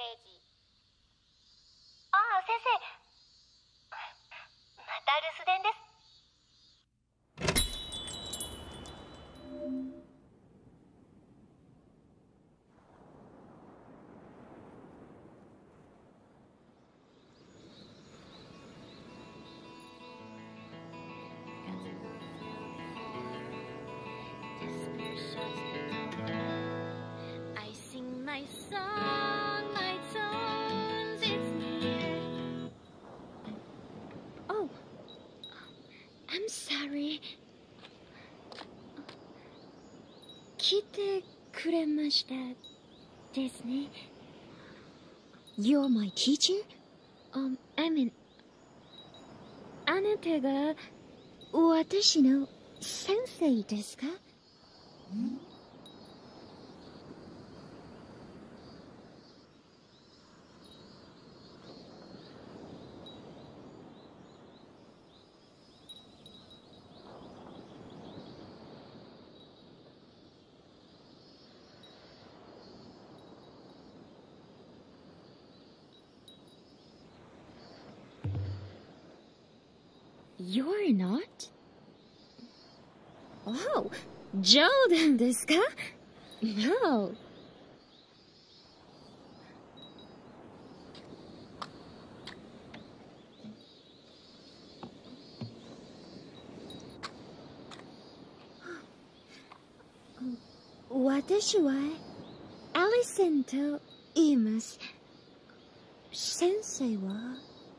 時。ああ、先生。また留守電です。 I sing my song, my tones, it's near. Oh, I'm sorry. 来てくれましたですね。You're my teacher? I mean, あなたが私の先生ですか？You're not? Oh, 冗談ですか？ No. 私はアリソンと言います。先生は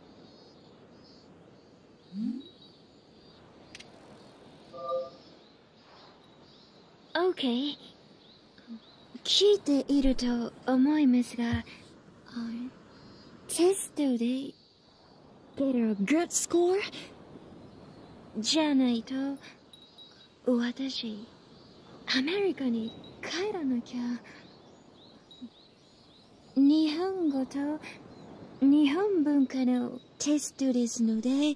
？OK。聞いていると思いますが、テストで get a good score じゃないと私アメリカに帰らなきゃ。日本語と日本文化のテストですので、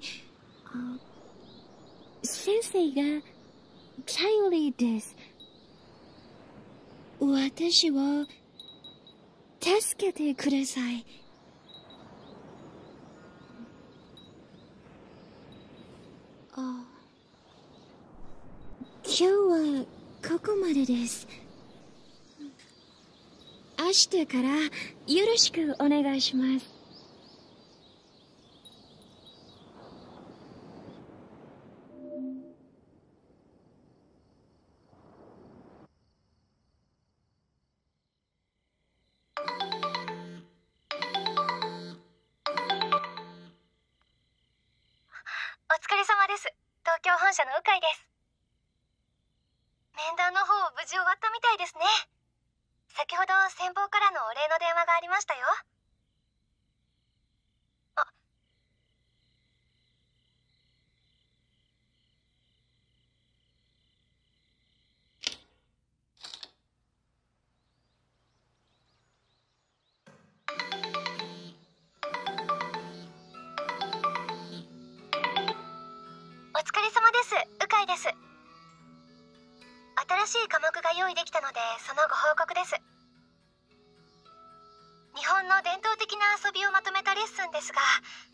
先生が頼りです。私を助けてください。今日はここまでです。明日からよろしくお願いします。 お疲れ様です。東京本社の鵜飼です。面談の方無事終わったみたいですね。先ほど先方からのお礼の電話がありましたよ。あ、お疲れ様です。鵜飼です。新しい科目が用意できたので、そのご報告です。日本の伝統的な遊びをまとめたレッスンですが、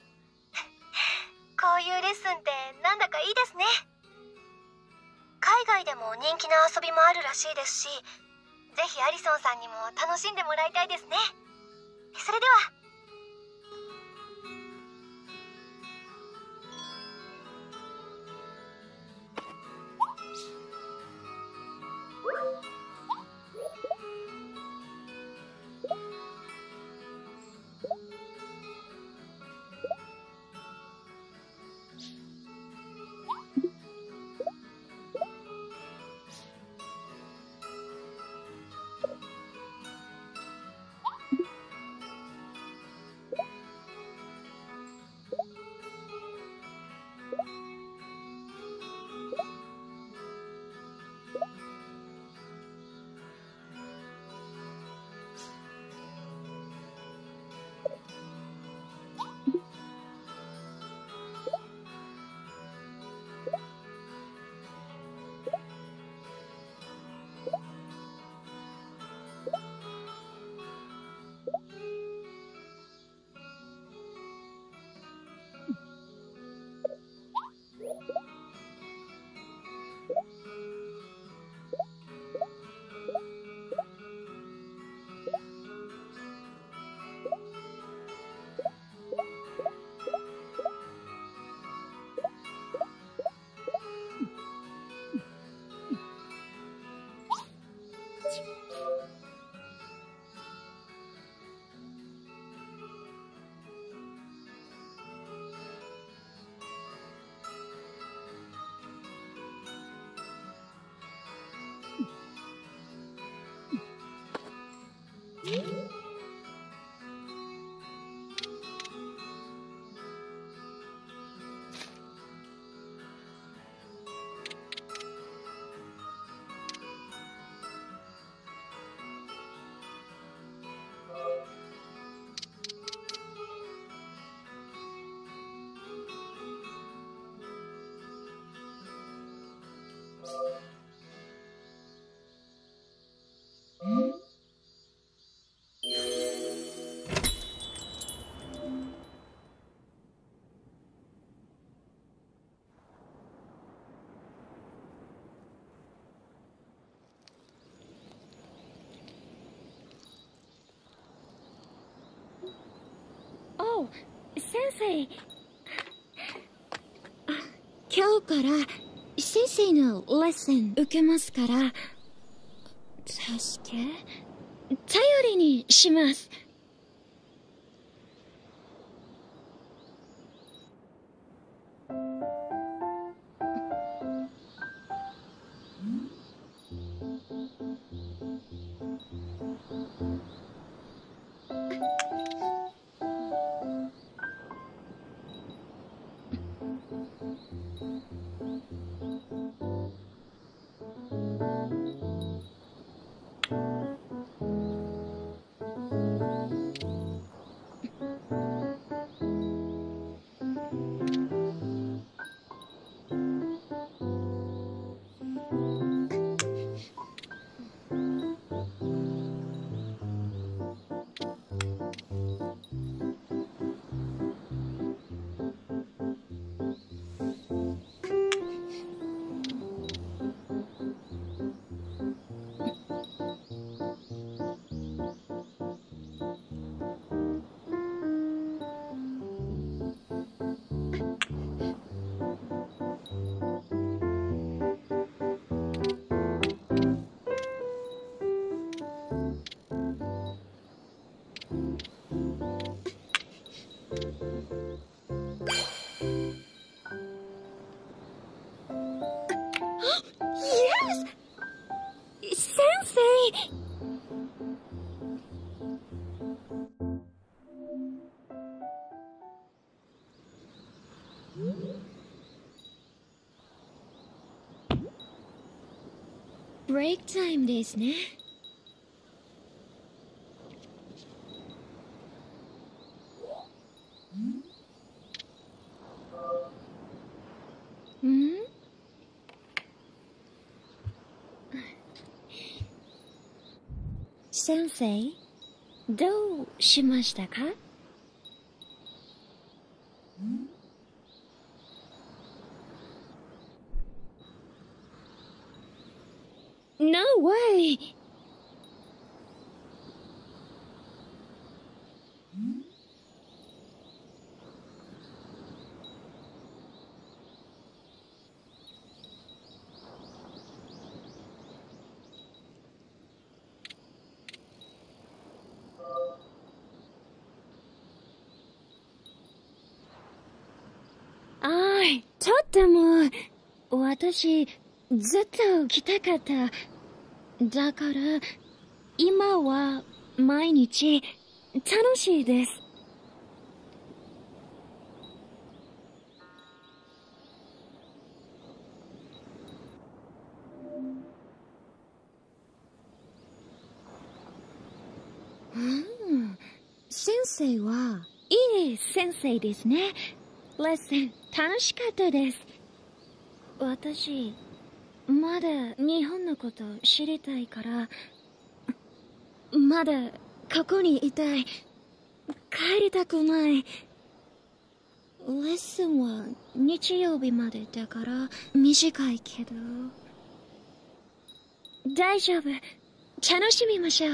こういうレッスンってなんだかいいですね。海外でも人気な遊びもあるらしいですし、ぜひアリソンさんにも楽しんでもらいたいですね。それでは。 生。今日から先生のレッスン受けますから、助け、頼りにします。ブレイクタイムですね。先生、どうしましたか？No way! とっても、私、ずっと来たかった。だから、今は毎日楽しいです。先生はいい先生ですね。レッスン楽しかったです。私、まだ日本のこと知りたいから、まだここにいたい。帰りたくない。レッスンは日曜日までだから短いけど。大丈夫。楽しみましょう。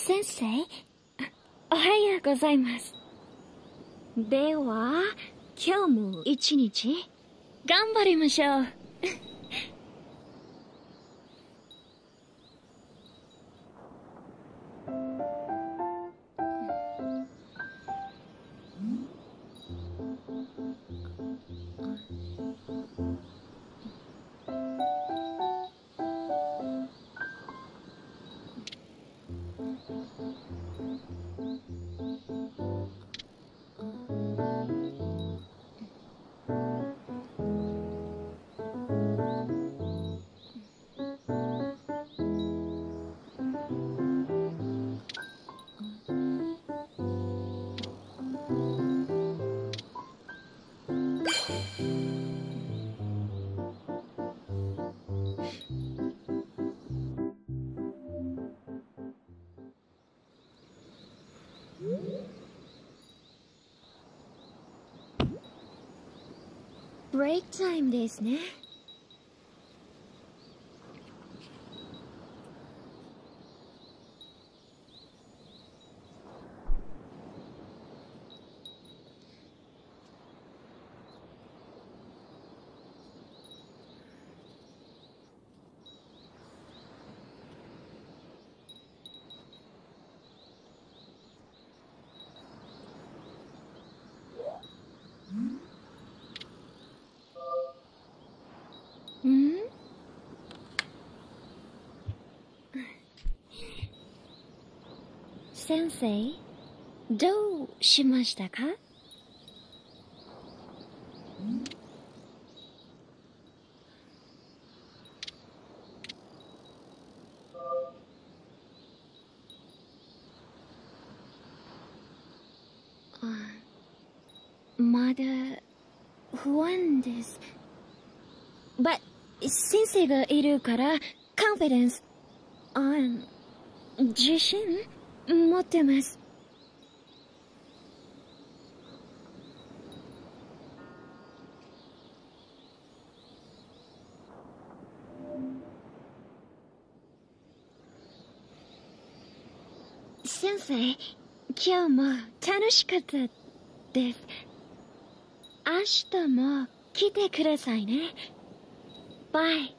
先生、おはようございます。では、今日も一日、頑張りましょう。ブレイクタイムですね。先生、どうしましたか？まだ不安です。But 先生がいるからカンフィデンス、自信持ってます。先生、今日も楽しかったです。明日も来てくださいね。バイ。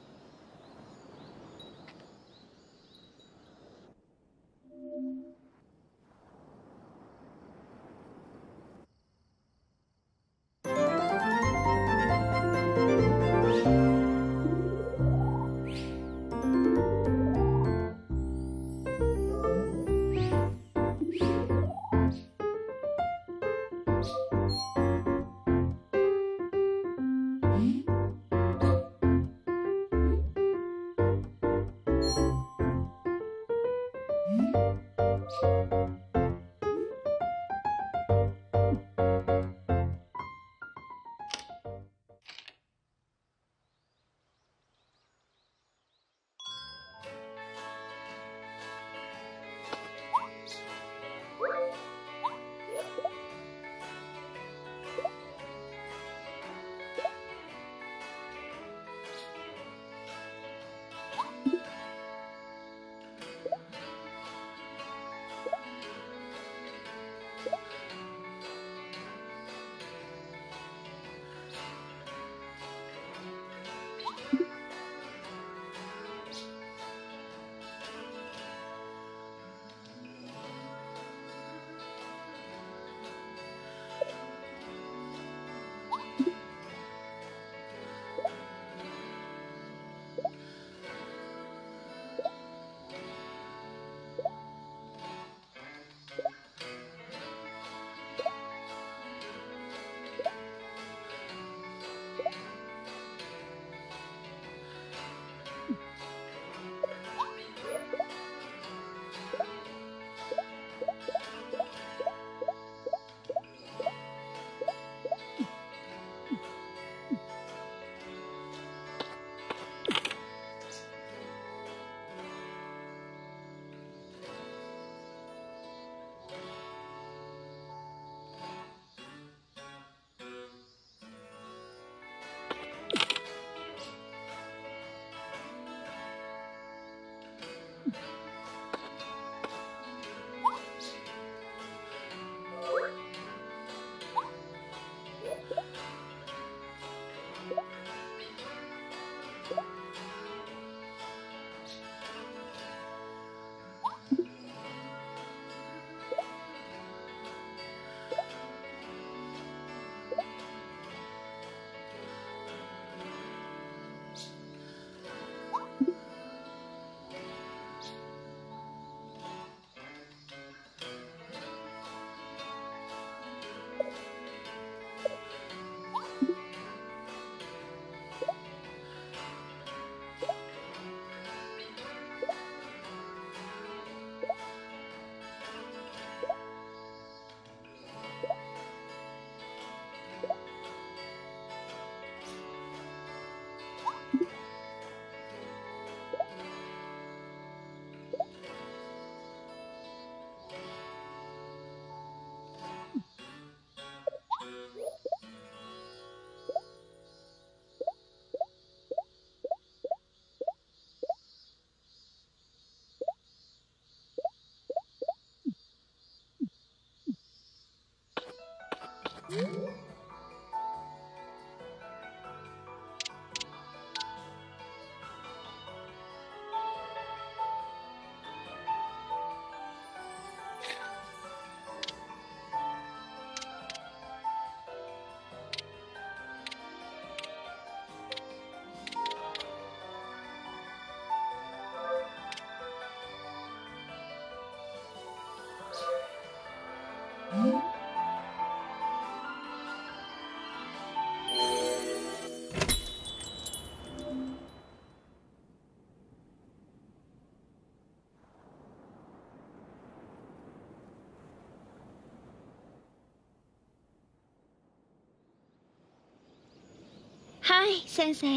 はい先生。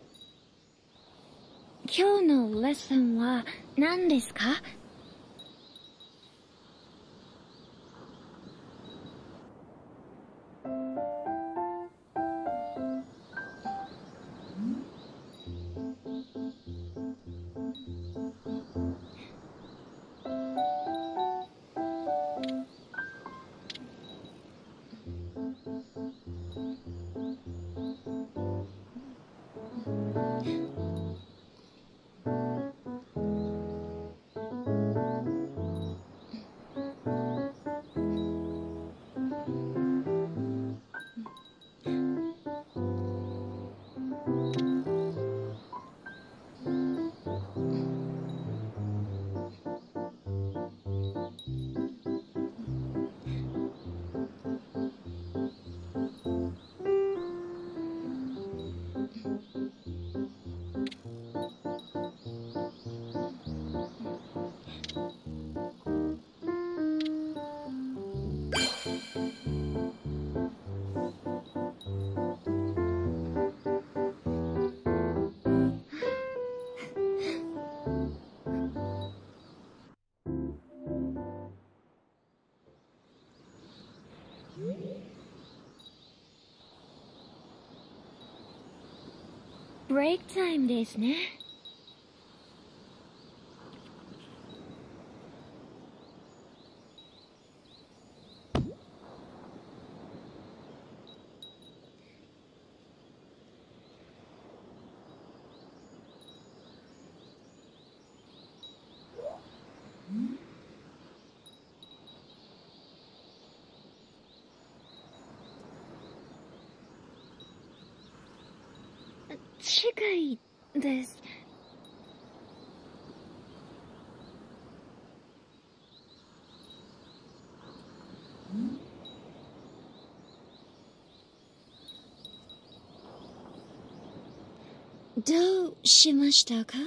今日のレッスンは何ですか？ブレイクタイムですね。近いです。どうしましたか？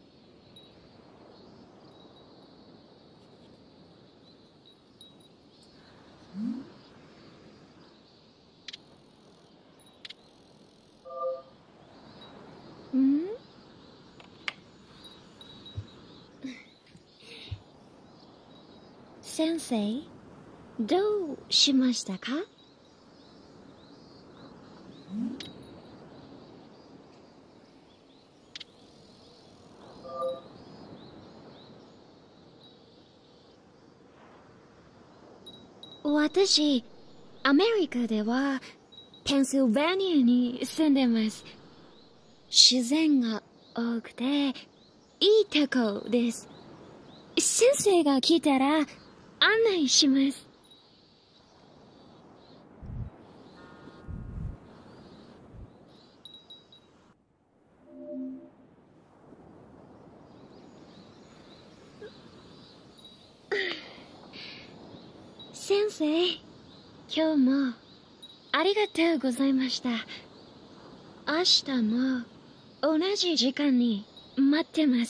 ん？先生、どうしましたか？私、アメリカではペンシルベニアに住んでます。自然が多くていいとこです。先生が来たら案内します。先生、今日もありがとうございました。明日も同じ時間に待ってます。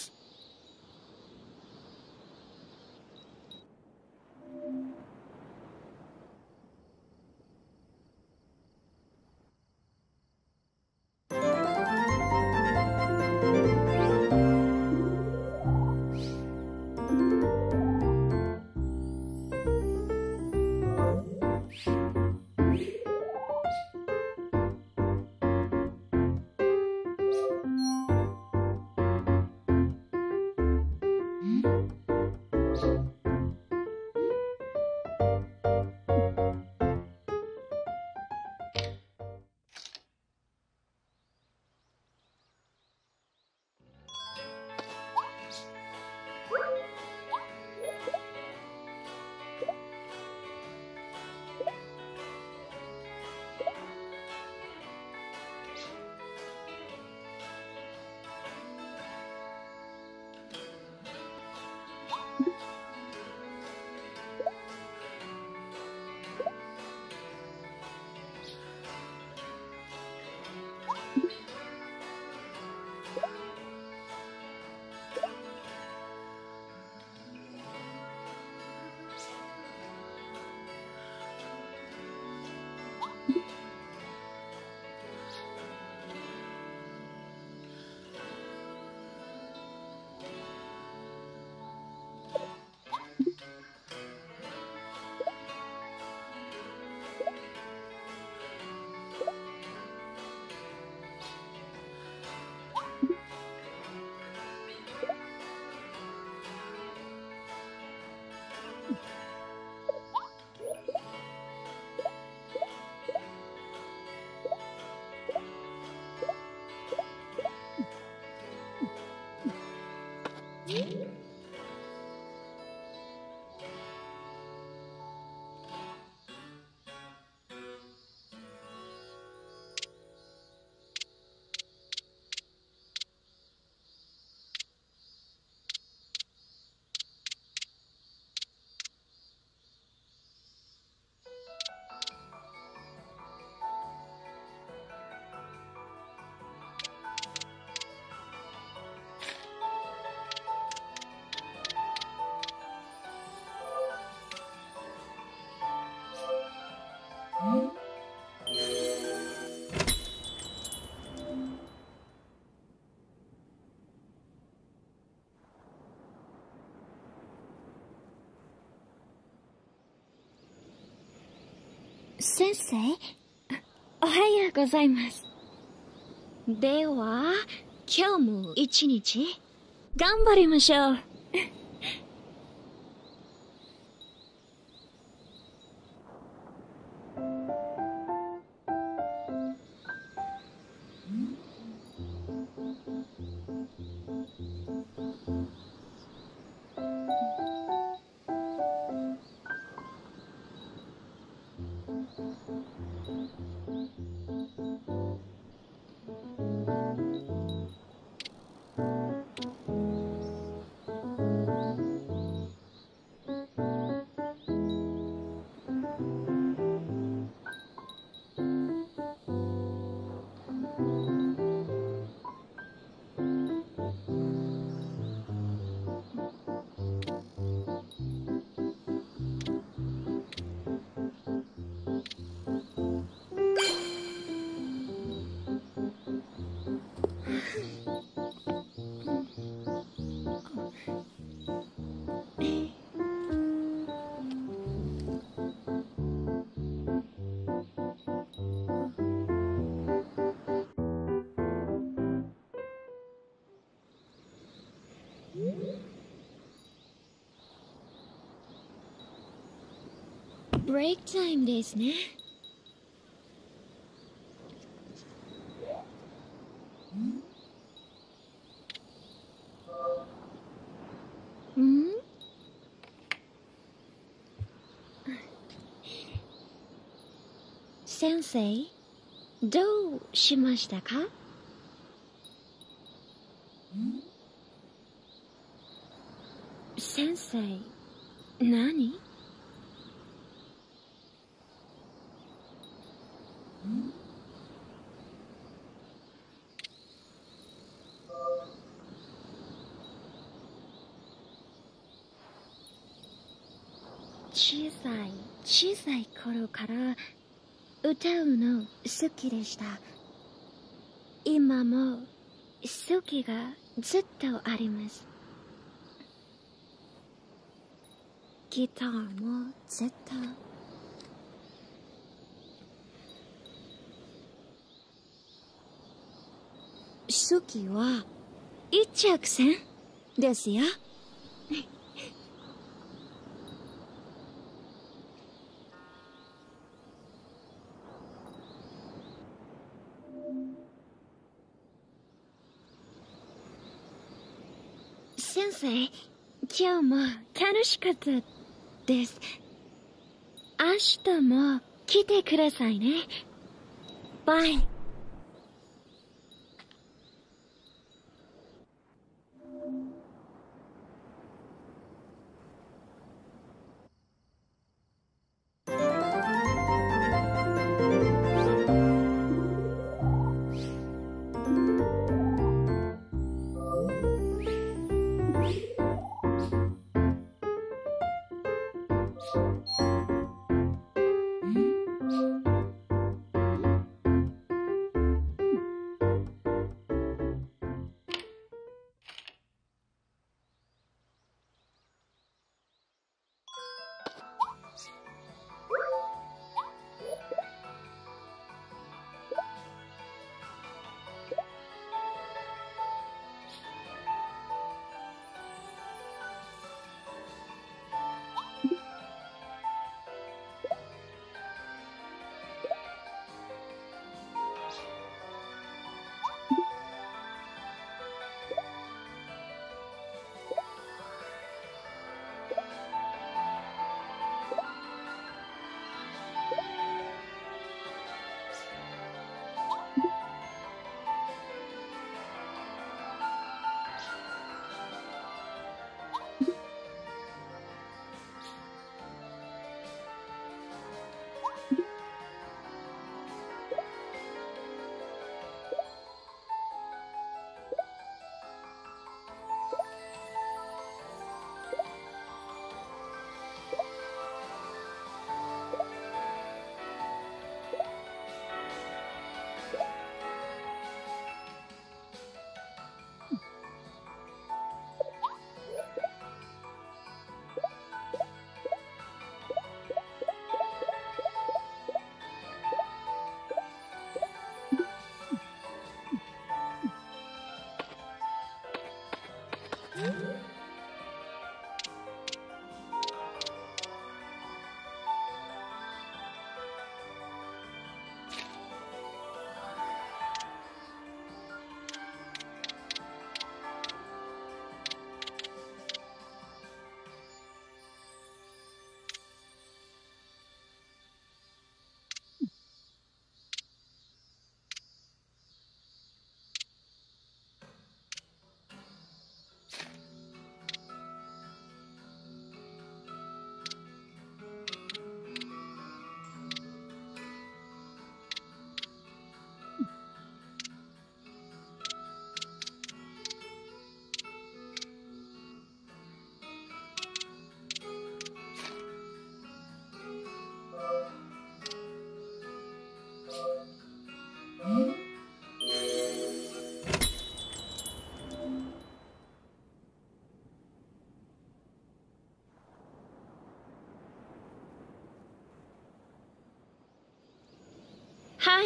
先生、おはようございます。では、今日も一日、頑張りましょう。ブレイクタイムですね。ん？先生、どうしましたか？先生、何？小さい頃から歌うの好きでした。今も好きがずっとあります。ギターもずっと。好きは一直線ですよ。先生、今日も楽しかったです。明日も来てくださいね。バイ。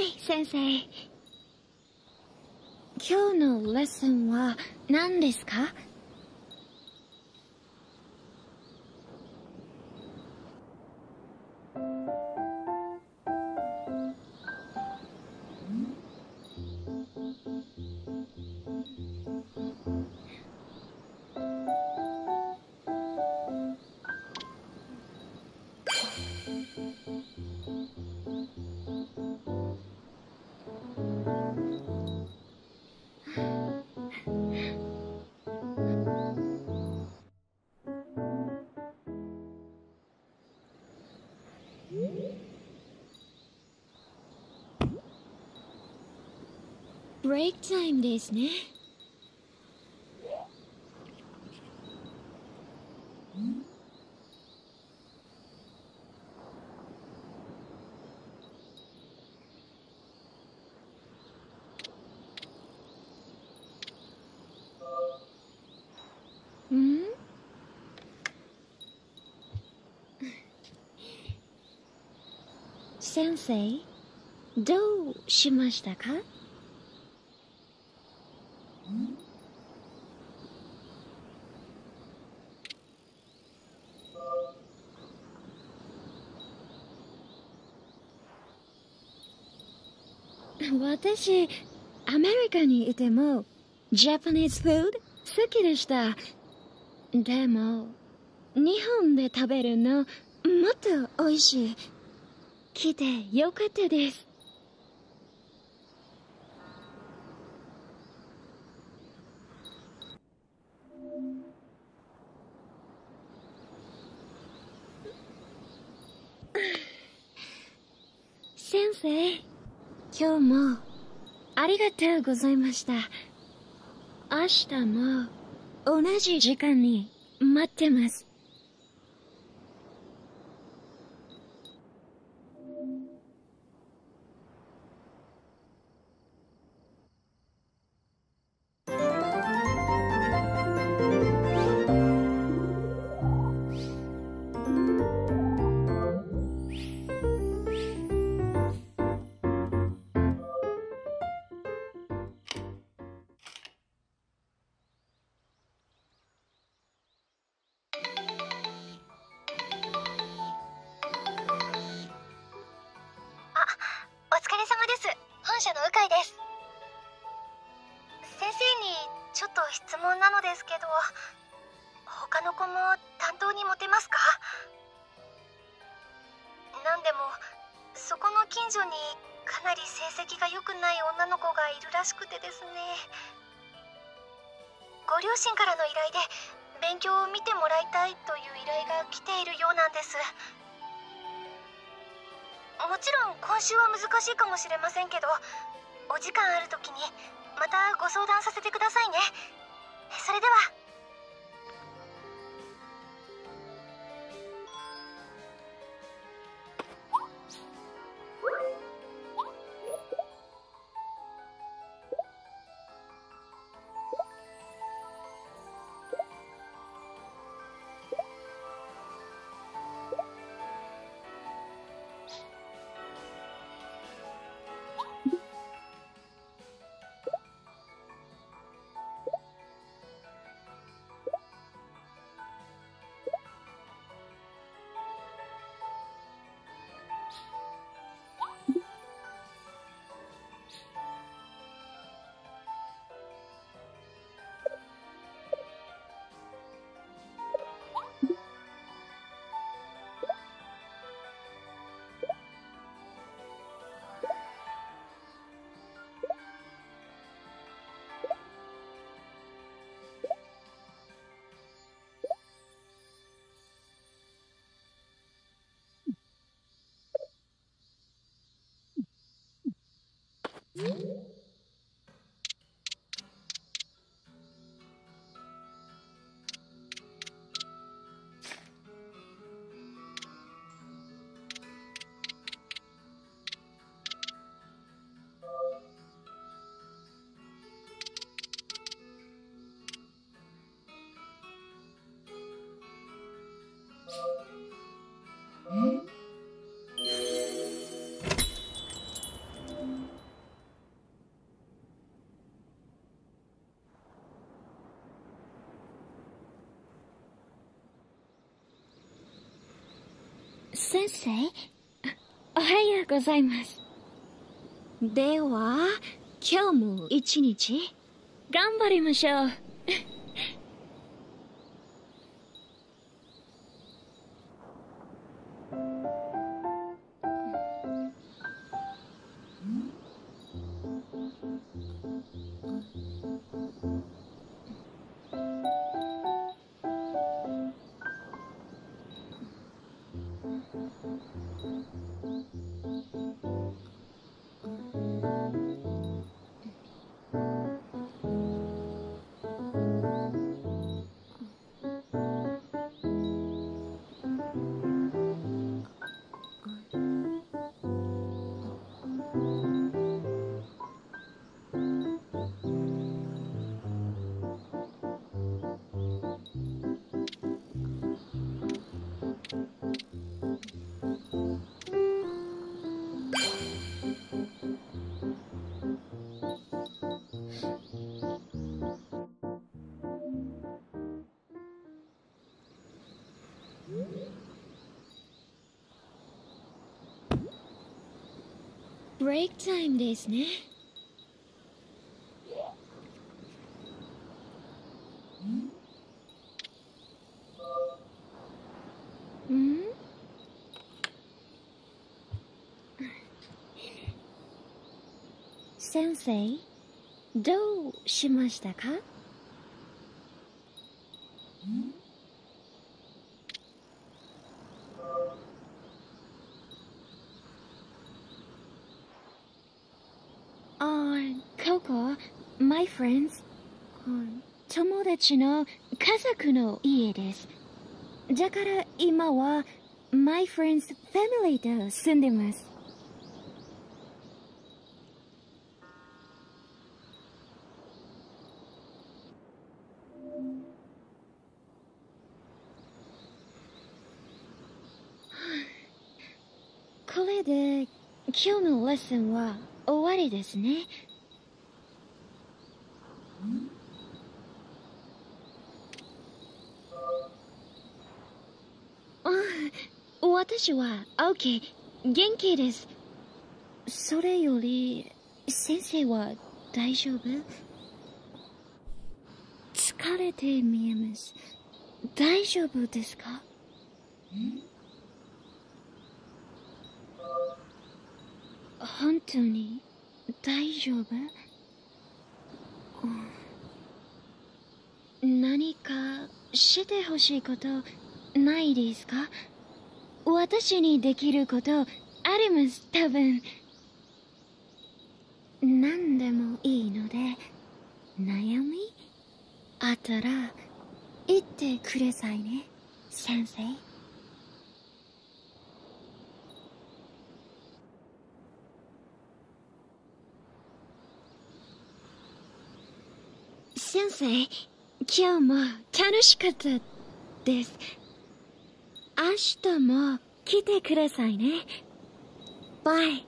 い、先生。今日のレッスンは何ですか？ブレイクタイムですね。ん？先生、どうしましたか？私、アメリカにいても、ジャパニーズフード好きでした。でも、日本で食べるの、もっと美味しい。来てよかったです。先生、今日もありがとうございました。明日も同じ時間に待ってます。 お疲れ様です。本社の鵜飼です。先生にちょっと質問なのですけど、他の子も担当に持てますか？なんでもそこの近所にかなり成績が良くない女の子がいるらしくてですね。ご両親からの依頼で勉強を見てもらいたいという依頼が来ているようなんです。もちろん今週は難しいかもしれませんけど、お時間ある時にまたご相談させてくださいね。それでは。 先生、おはようございます。では、今日も一日、頑張りましょう。ブレイクタイムですね。ん？先生、どうしましたか？ここ、my friends、友達の家族の家です。だから今は my friends family と住んでます。これで今日のレッスンは終わりですね。私は OK、 元気です。それより先生は大丈夫？疲れて見えます。大丈夫ですか？本当に大丈夫？何かしてほしいことないですか？私にできることあります、多分。何でもいいので、悩みあったら言ってくださいね、先生。先生、今日も楽しかったです。明日も来てくださいね。バイ。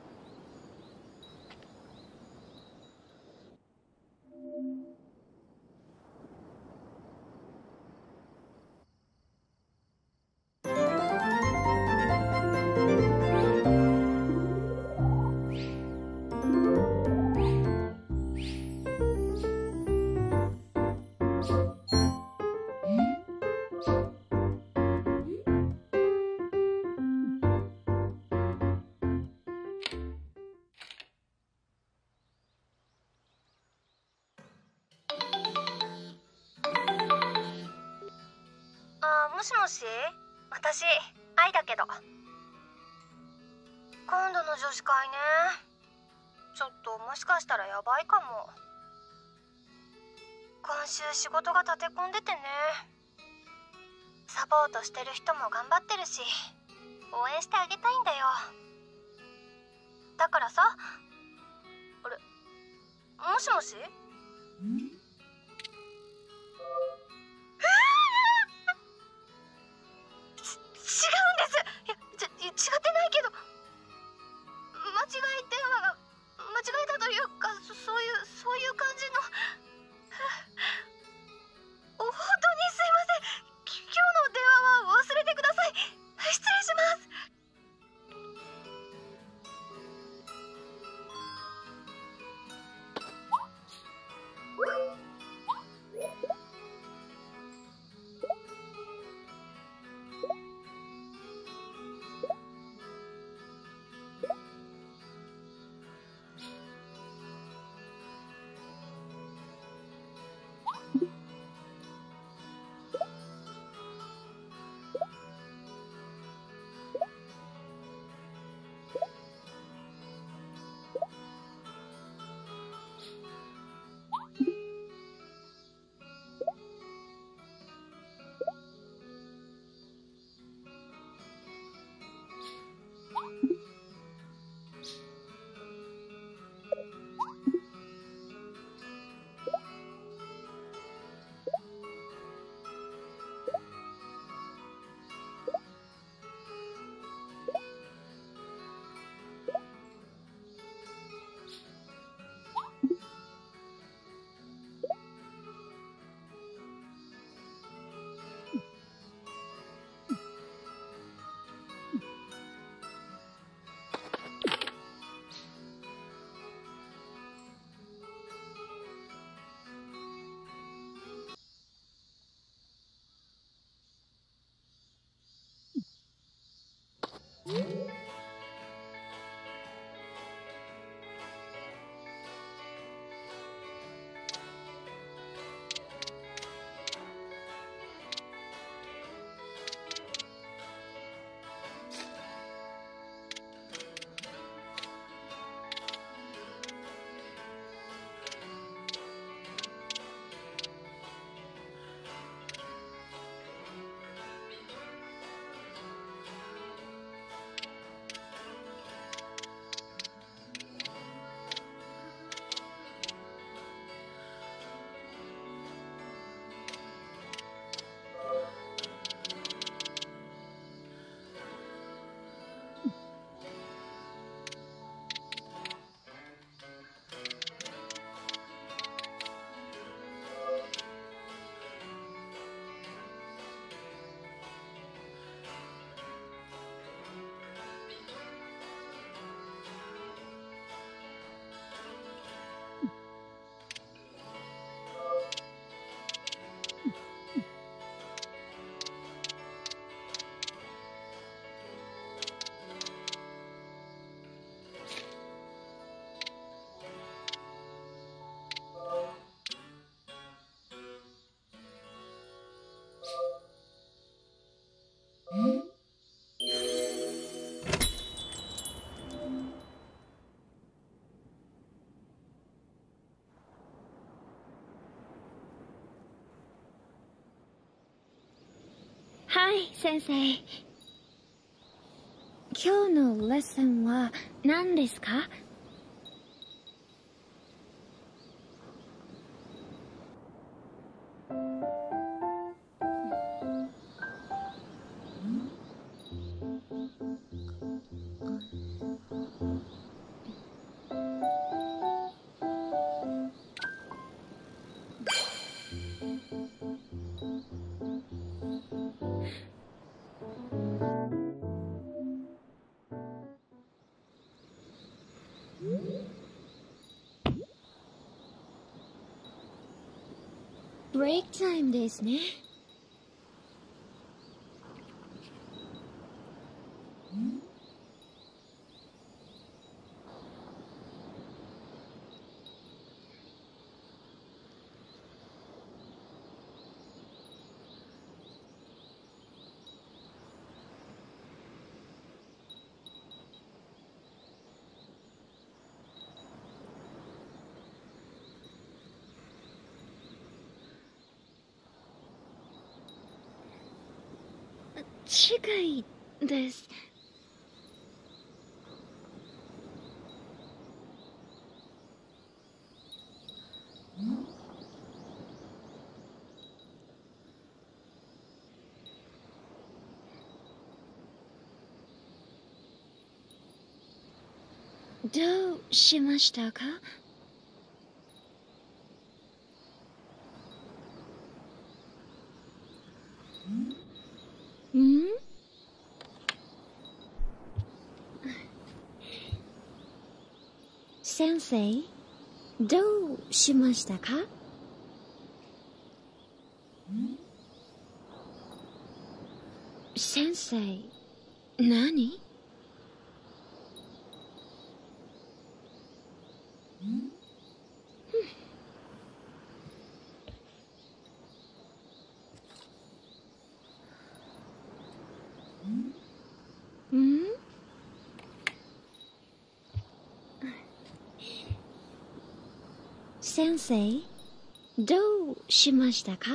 もしもし、私、愛だけど。今度の女子会ね。ちょっともしかしたらやばいかも。今週仕事が立て込んでてね。サポートしてる人も頑張ってるし、応援してあげたいんだよ。だからさ、あれ、もしもし？違ってないけど、間違い電話が間違えたというか、そういう感じの本当にすいません。今日の電話は忘れてください。失礼します。 はい、先生。今日のレッスンは何ですか？ブレイクタイムですね。近いです。どうしましたか？ん？先生、どうしましたか？先生、何？ん？先生、どうしましたか？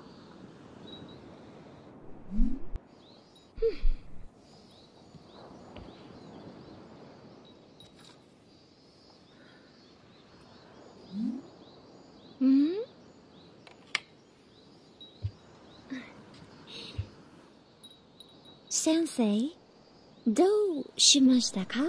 ん？先生、どうしましたか？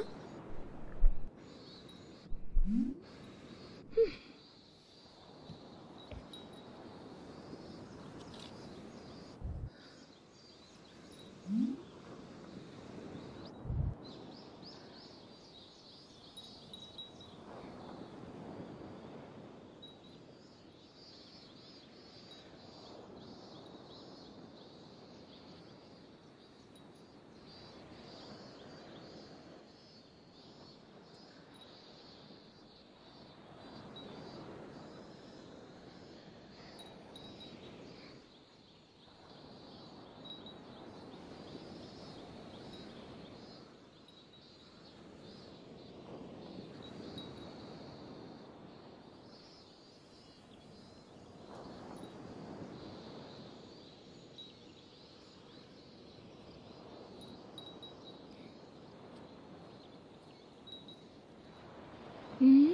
ん？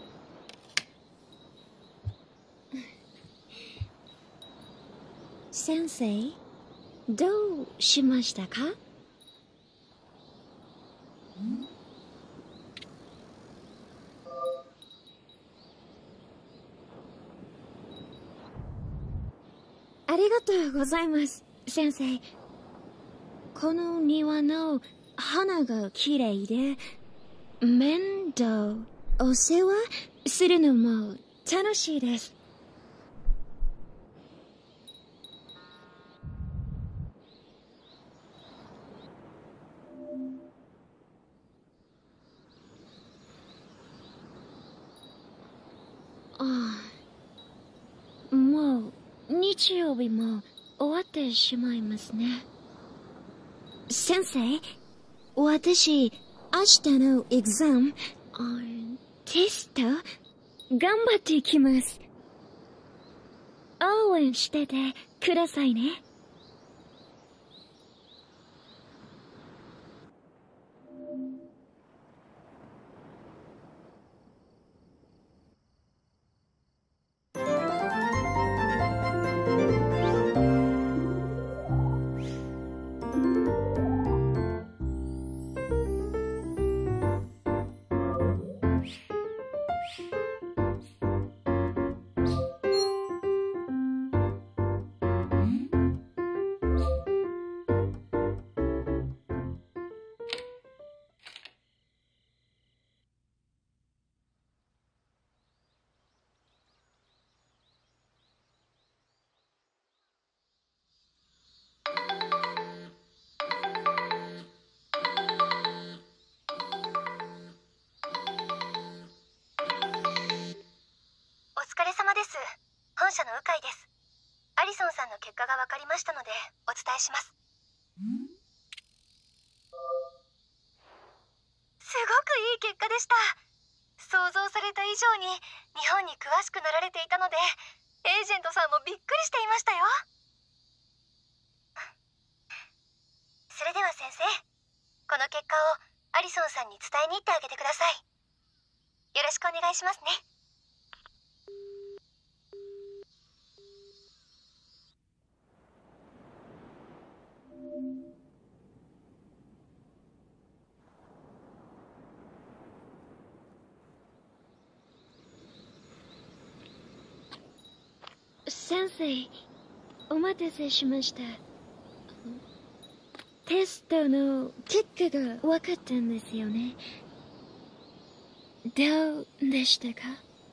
先生、どうしましたか？ありがとうございます、先生。この庭の花がきれいで、面倒お世話するのも楽しいです。ああ、もう日曜日も終わってしまいますね。先生、私、明日のエグザム、テスト、頑張ってきます。応援しててくださいね。 の鵜飼です。アリソンさんの結果が分かりましたのでお伝えします。すごくいい結果でした。想像された以上に日本に詳しくなられていたので、エージェントさんもびっくりしていましたよ。それでは先生、この結果をアリソンさんに伝えに行ってあげてください。よろしくお願いしますね。 先生、お待たせしました。テストの結果が分かったんですよね。どうでしたか？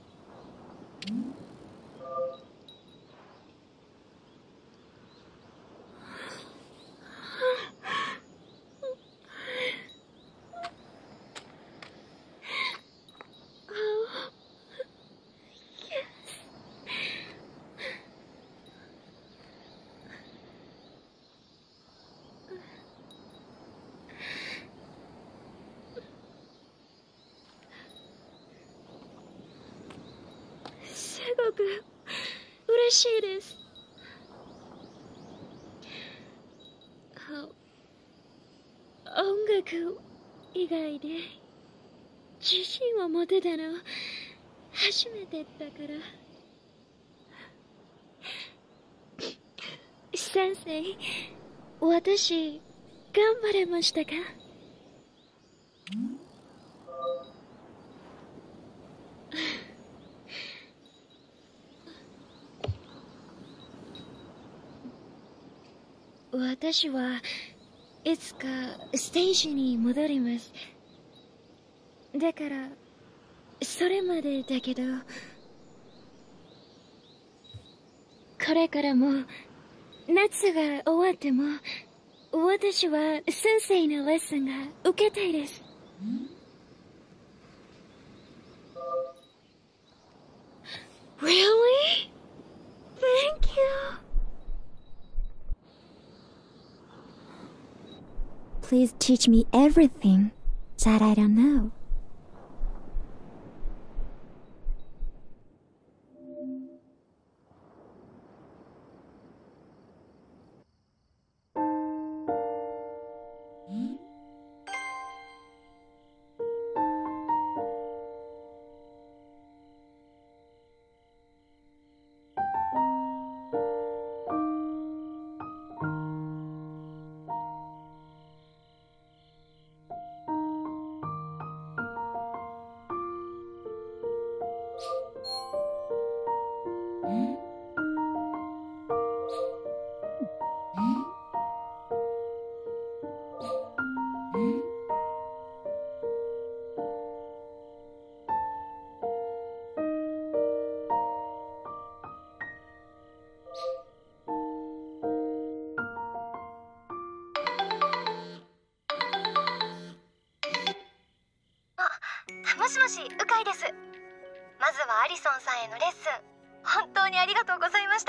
すごく嬉しいです。音楽以外で自信を持てたの初めてだから。先生、私頑張れましたか？私はいつかステージに戻ります。だからそれまでだけど、これからも夏が終わっても私は先生のレッスンが受けたいです。Really? Thank you. Please teach me everything that I don't know. あ、もしもし、鵜飼です。まずはアリソンさんへのレッスン、本当にありがとうございました。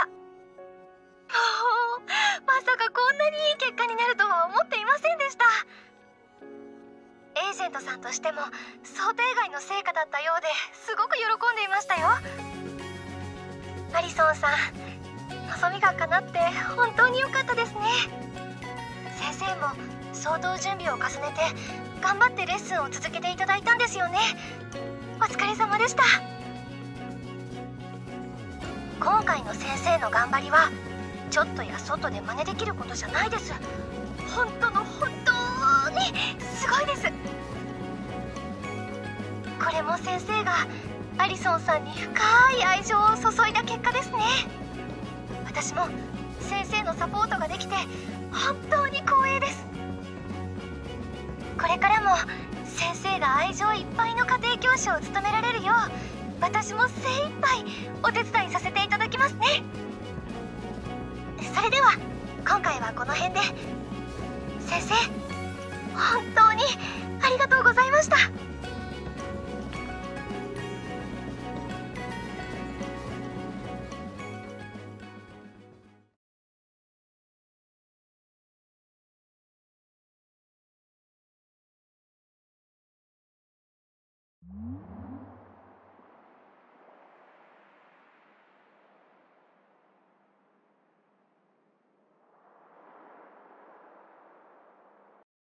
まさかこんなにいい結果になるとは思っていませんでした。エージェントさんとしても想定外の成果だったようですごく喜んでいましたよ。アリソンさん、望みが叶って本当に良かったですね。先生も相当準備を重ねて頑張ってレッスンを続けていただいたんですよね。お疲れ様でした。今回の先生の頑張りはちょっとやそっとで真似できることじゃないです。本当にすごいです。これも先生がアリソンさんに深い愛情を注いだ結果ですね。私も先生のサポートができて本当に光栄です。これからも先生が愛情いっぱいの家庭教師を務められるよう、私も精一杯お手伝いさせていただきますね。それでは今回はこの辺で。先生、本当にありがとうございました。 I